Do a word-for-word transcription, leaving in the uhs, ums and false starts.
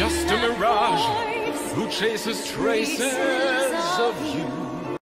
just a mirage who chases traces of you.